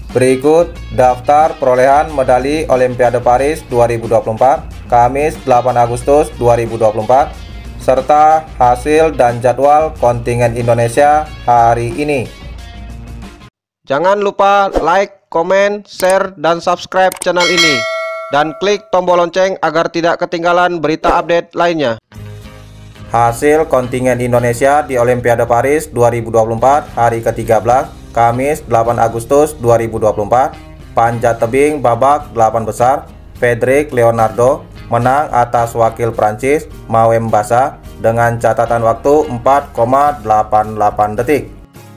Berikut daftar perolehan medali Olimpiade Paris 2024 Kamis 8 Agustus 2024 serta hasil dan jadwal kontingen Indonesia hari ini. Jangan lupa like, komen, share, dan subscribe channel ini dan klik tombol lonceng agar tidak ketinggalan berita update lainnya. Hasil kontingen Indonesia di Olimpiade Paris 2024 hari ke-13 Kamis 8 Agustus 2024. Panjat tebing babak 8 besar, Federic Leonardo menang atas wakil Prancis Mawem Bassa dengan catatan waktu 4,88 detik.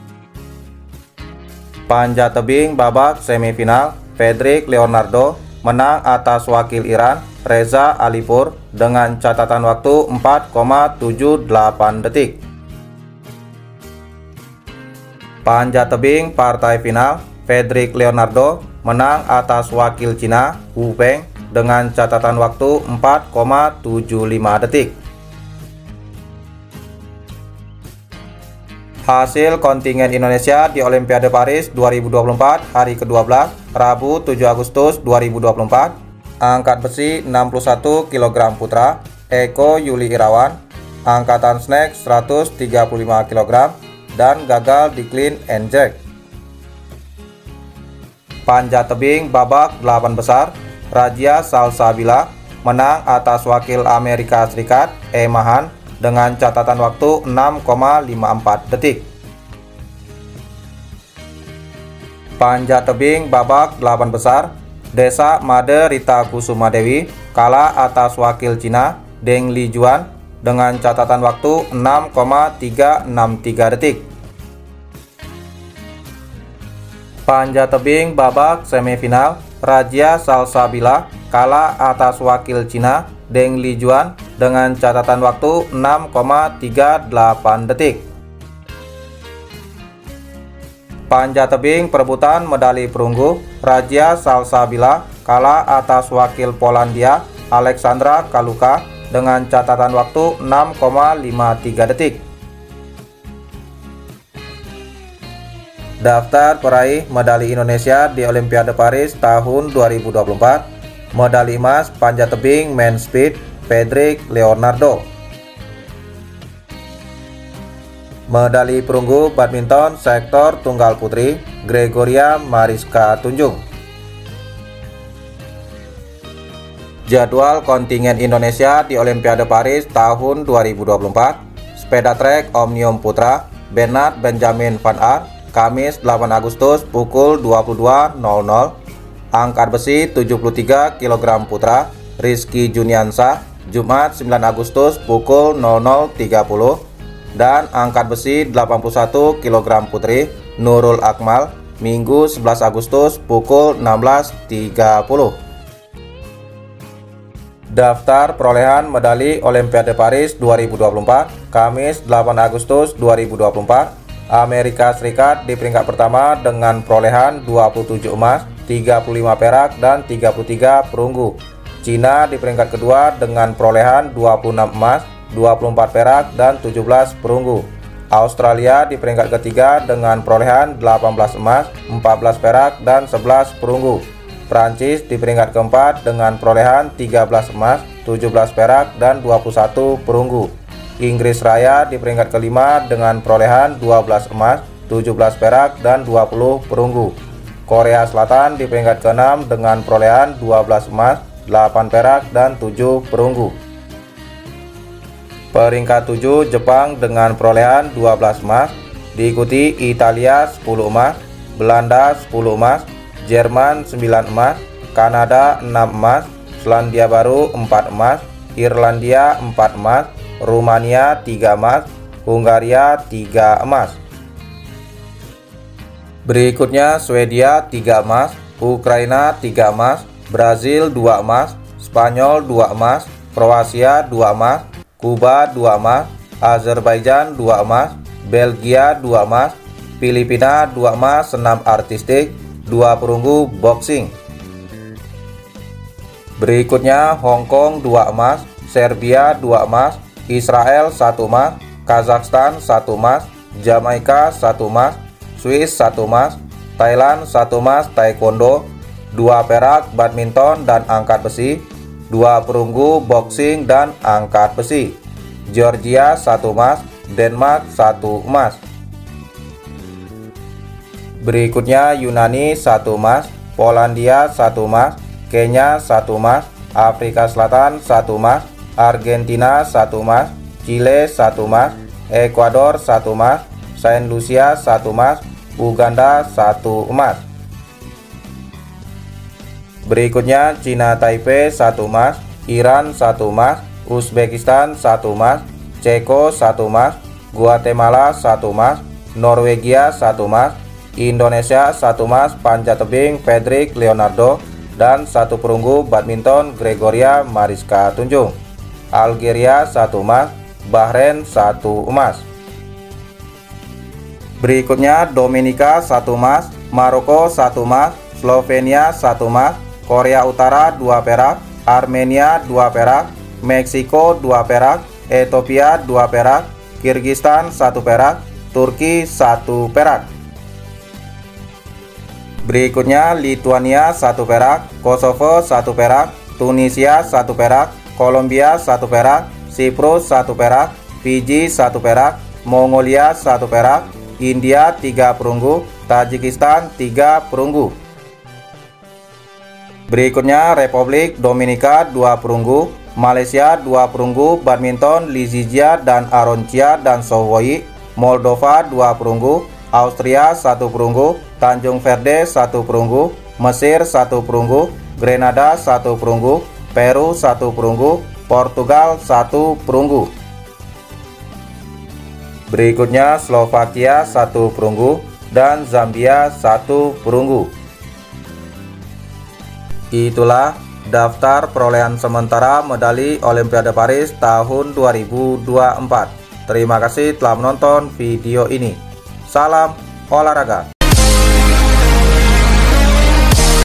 Panjat tebing babak semifinal, Federic Leonardo menang atas wakil Iran Reza Alipur dengan catatan waktu 4,78 detik. Panjat tebing partai final, Federic Leonardo menang atas wakil Cina Wu Peng dengan catatan waktu 4,75 detik. Hasil kontingen Indonesia di Olimpiade Paris 2024 hari ke-12 Rabu 7 Agustus 2024. Angkat besi 61 kg putra Eko Yuli Irawan, angkatan snack 135 kg dan gagal di clean and jerk. Panjat tebing babak 8 besar, Rajia Salsabila menang atas wakil Amerika Serikat Emma Han dengan catatan waktu 6,54 detik. Panjat tebing babak 8 besar, Desa Made Rita Kusuma Dewi kalah atas wakil Cina Deng Lijuan dengan catatan waktu 6,363 detik. Panjat tebing babak semifinal, Rajia Salsabila kalah atas wakil Cina Deng Lijuan dengan catatan waktu 6,38 detik. Panjat tebing perebutan medali perunggu, Rajia Salsabila kalah atas wakil Polandia Aleksandra Kaluka dengan catatan waktu 6,53 detik. Daftar peraih medali Indonesia di Olimpiade Paris tahun 2024. Medali emas panjat tebing main speed, Federic Leonardo. Medali perunggu badminton sektor tunggal putri, Gregoria Mariska Tunjung. Jadwal kontingen Indonesia di Olimpiade Paris tahun 2024. Sepeda trek Omnium Putra, Bernard Benjamin Van Aert, Kamis 8 Agustus pukul 22.00. Angkat besi 73 kg putra, Rizky Juniansah, Jumat 9 Agustus pukul 00.30. Dan angkat besi 81 kg putri, Nurul Akmal, Minggu 11 Agustus pukul 16.30. Daftar perolehan medali Olimpiade Paris 2024 Kamis 8 Agustus 2024. Amerika Serikat di peringkat pertama dengan perolehan 27 emas, 35 perak, dan 33 perunggu. Cina di peringkat kedua dengan perolehan 26 emas, 24 perak, dan 17 perunggu. Australia di peringkat ketiga dengan perolehan 18 emas, 14 perak, dan 11 perunggu. Prancis di peringkat keempat dengan perolehan 13 emas, 17 perak, dan 21 perunggu. Inggris Raya di peringkat kelima dengan perolehan 12 emas, 17 perak, dan 20 perunggu. Korea Selatan di peringkat keenam dengan perolehan 12 emas, 8 perak, dan 7 perunggu. Peringkat 7 Jepang dengan perolehan 12 emas, diikuti Italia 10 emas, Belanda 10 emas, Jerman 9 emas, Kanada 6 emas, Selandia Baru 4 emas, Irlandia 4 emas, Rumania 3 emas, Hungaria 3 emas. Berikutnya Swedia 3 emas, Ukraina 3 emas, Brazil 2 emas, Spanyol 2 emas, Kroasia 2 emas, Kuba 2 emas, Azerbaijan 2 emas, Belgia 2 emas, Filipina 2 emas senam artistik, 2 perunggu boxing. Berikutnya Hong Kong 2 emas, Serbia 2 emas, Israel 1 emas, Kazakhstan 1 emas, Jamaika 1 emas, Swiss 1 emas, Thailand 1 emas taekwondo, 2 perak badminton dan angkat besi, 2 perunggu boxing dan angkat besi. Georgia 1 emas, Denmark 1 emas. Berikutnya Yunani 1 emas, Polandia 1 emas, Kenya 1 emas, Afrika Selatan 1 emas, Argentina 1 emas, Chile 1 emas, Ekuador 1 emas, Saint Lucia 1 emas, Uganda 1 emas. Berikutnya Cina Taipei 1 emas, Iran 1 emas, Uzbekistan 1 emas, Ceko 1 emas, Guatemala 1 emas, Norwegia 1 emas, Indonesia 1 emas panjat tebing Fredrik Leonardo dan 1 perunggu badminton Gregoria Mariska Tunjung. Algeria 1 emas, Bahrain 1 emas. Berikutnya Dominika 1 emas, Maroko 1 emas, Slovenia 1 emas, Korea Utara 2 perak, Armenia 2 perak, Meksiko 2 perak, Ethiopia 2 perak, Kirgistan 1 perak, Turki 1 perak. Berikutnya Lituania 1 perak, Kosovo 1 perak, Tunisia 1 perak, Kolombia 1 perak, Siprus 1 perak, Fiji 1 perak, Mongolia 1 perak, India 3 perunggu, Tajikistan 3 perunggu. Berikutnya Republik Dominika 2 perunggu, Malaysia 2 perunggu badminton Lizizia dan Aroncia dan Sowoi, Moldova 2 perunggu, Austria 1 perunggu, Tanjung Verde 1 perunggu, Mesir 1 perunggu, Grenada 1 perunggu, Peru 1 perunggu, Portugal 1 perunggu. Berikutnya Slovakia 1 perunggu dan Zambia 1 perunggu. Itulah daftar perolehan sementara medali Olimpiade Paris tahun 2024. Terima kasih telah menonton video ini. Salam olahraga.